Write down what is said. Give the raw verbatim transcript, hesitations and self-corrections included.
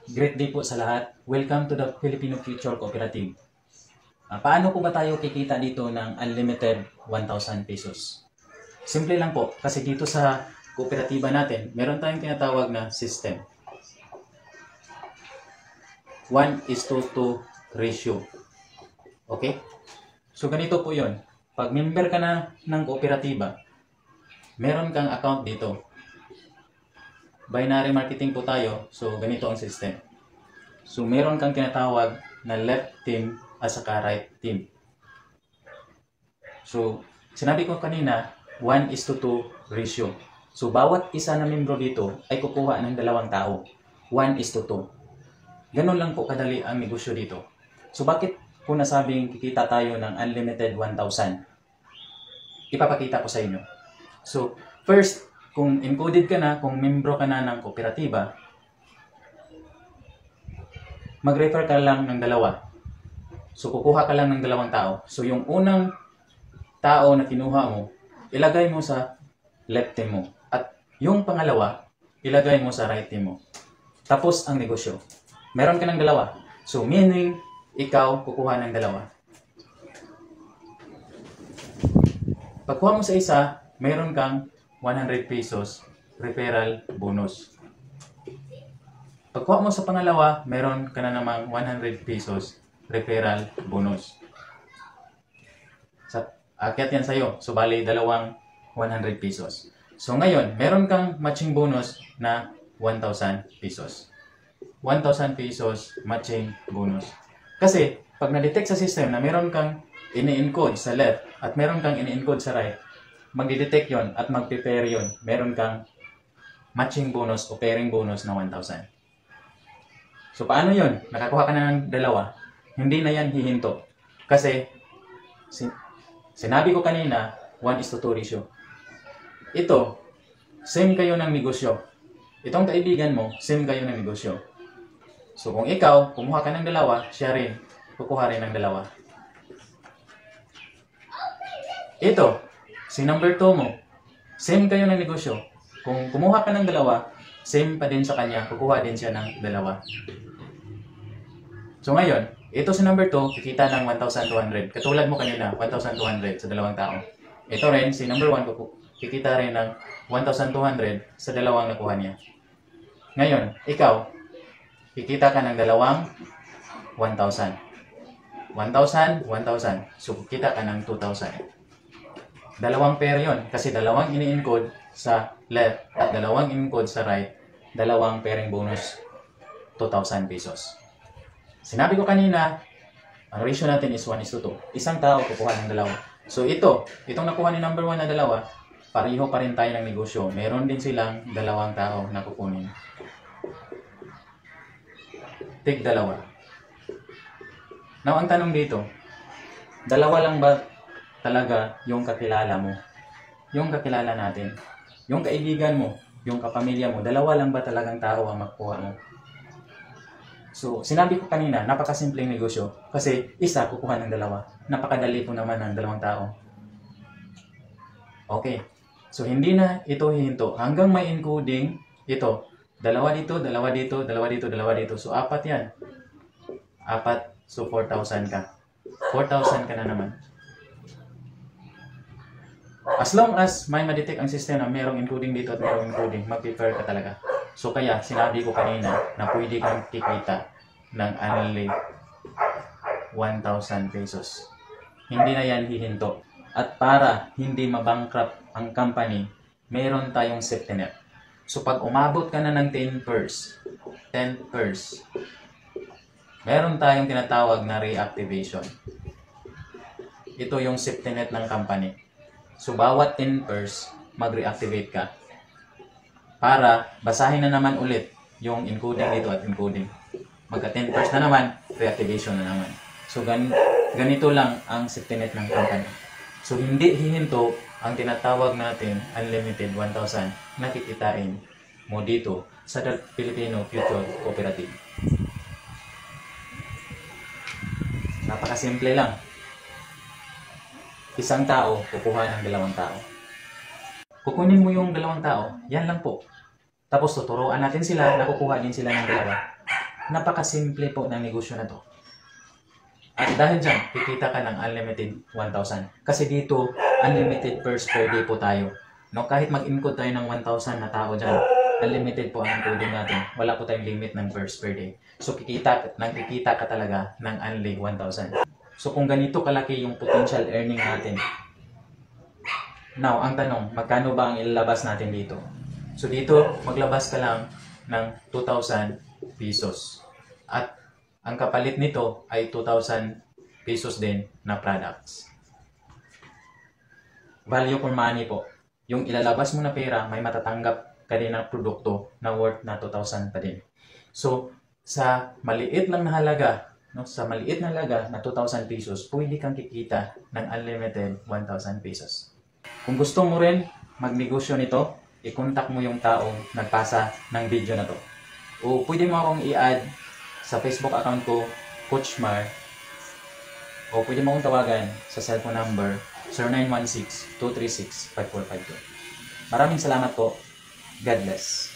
Great day po sa lahat. Welcome to the Filipino Future Cooperative. Uh, paano po ba tayo kikita dito ng unlimited one thousand pesos? Simple lang po, kasi dito sa kooperatiba natin, meron tayong tinatawag na system. one is to two ratio. Okay? So ganito po yon. Pag member ka na ng kooperatiba, meron kang account dito. Binary marketing po tayo, so ganito ang system. So meron kang tinatawag na left team at saka right team. So sinabi ko kanina, one is to two ratio. So bawat isa na membro dito ay kukuha ng dalawang tao. one is to two. Ganun lang po kadali ang negosyo dito. So bakit po nasabing kikita tayo ng unlimited one thousand? Ipapakita ko sa inyo. So first, kung included ka na, kung membro ka na ng kooperatiba, mag-refer ka lang ng dalawa. So, kukuha ka lang ng dalawang tao. So, yung unang tao na kinuha mo, ilagay mo sa left team mo. At yung pangalawa, ilagay mo sa right team mo. Tapos ang negosyo. Meron ka ng dalawa. So, meaning, ikaw kukuha ng dalawa. Pagkuha mo sa isa, meron kang one hundred pesos referral bonus. Pagkuha mo sa pangalawa, meron ka na namang one hundred pesos referral bonus. Sa akyat yan sa'yo. So, bali, dalawang one hundred pesos. So, ngayon, meron kang matching bonus na one thousand pesos. one thousand pesos matching bonus. Kasi, pag na-detect sa system na meron kang ini-encode sa left at meron kang ini-encode sa right, magdidetect yon at mag-prepare yon. Meron kang matching bonus o pairing bonus na one thousand. So, paano yon? Nakakuha ka na ng dalawa. Hindi na yan hihinto. Kasi, sin sinabi ko kanina, one is to two ratio. Ito, same kayo ng negosyo. Itong kaibigan mo, same kayo ng negosyo. So, kung ikaw, kumuha ka ng dalawa, siya rin, kukuha rin ng dalawa. Ito, si number two mo, same kayo ng negosyo. Kung kumuha ka ng dalawa, same pa din sa kanya, kukuha din siya ng dalawa. So ngayon, ito si number two, kikita ng one thousand two hundred. Katulad mo kanina, one thousand two hundred sa dalawang tao. Ito rin, si number one, kikita rin ng one thousand two hundred sa dalawang nakuha niya. Ngayon, ikaw, kikita ka ng dalawang one thousand. one thousand, one thousand. So, kikita ka ng two thousand. Dalawang pair yon kasi dalawang ini-encode sa left at dalawang in-encode sa right, dalawang pairing bonus, two thousand pesos. Sinabi ko kanina, ang ratio natin is one is to two. Isang tao kukuha ng dalawa. So ito, itong nakuha ni number one na dalawa, pareho pa rin tayo ng negosyo. Meron din silang dalawang tao na kukunin. Tig dalawa. Now, ang tanong dito, dalawa lang ba talaga yung kakilala mo? Yung kakilala natin? Yung kaibigan mo? Yung kapamilya mo? Dalawa lang ba talagang tao ang makukuha mo? So, sinabi ko kanina, napakasimpleng negosyo. Kasi isa, kukuha ng dalawa. Napakadali po naman ng dalawang tao. Okay. So, hindi na ito hihinto. Hanggang may encoding, ito. Dalawa dito, dalawa dito, dalawa dito, dalawa dito. So, apat yan. Apat. So, four thousand ka. four thousand ka na naman. As long as may ma-detect ang system na merong encoding dito at merong encoding, mag-prepare ka talaga. So kaya sinabi ko kanina na pwede kang kikita ng only one thousand pesos. Hindi na yan hihinto. At para hindi mabankrupt ang company, meron tayong safety net. So pag umabot ka na ng ten pairs, ten pairs, meron tayong tinatawag na reactivation. Ito yung safety net ng company. So bawat ten pairs, mag-reactivate ka. Para basahin na naman ulit yung encoding dito at encoding. Magka ten pairs na naman, reactivation na naman. So gan ganito lang ang safety net ng company. So hindi hihinto ang tinatawag natin unlimited one thousand na kikitain mo dito sa Filipino Future Cooperative. Napakasimple lang. Isang tao, kukuha ng dalawang tao. Kukunin mo yung dalawang tao, yan lang po. Tapos tuturuan natin sila, nakukuha din sila ng dalawa. Napakasimple po ng negosyo na to. At dahil dyan, kikita ka ng unlimited one thousand. Kasi dito, unlimited purse per day po tayo. No? Kahit mag-encode tayo ng one thousand na tao dyan, unlimited po ang encoding natin. Wala po tayong limit ng purse per day. So, kikita, nang kikita ka talaga ng only one thousand. So, kung ganito kalaki yung potential earning natin, now, ang tanong, magkano ba ang ilalabas natin dito? So, dito, maglabas ka lang ng two thousand pesos. At ang kapalit nito ay two thousand pesos din na products. Value for money po. Yung ilalabas mo na pera, may matatanggap ka din ng produkto na worth na two thousand pa din. So, sa maliit lang na halaga, no, sa maliit na halaga na two thousand pesos, pwede kang kikita ng unlimited one thousand pesos. Kung gusto mo rin magnegosyo nito, i-contact mo yung taong nagpasa ng video na to. O pwede mo akong i-add sa Facebook account ko, Coach Mar. O pwede mo akong tawagan sa cellphone number zero nine one six, two three six, five four five two. Maraming salamat po. God bless.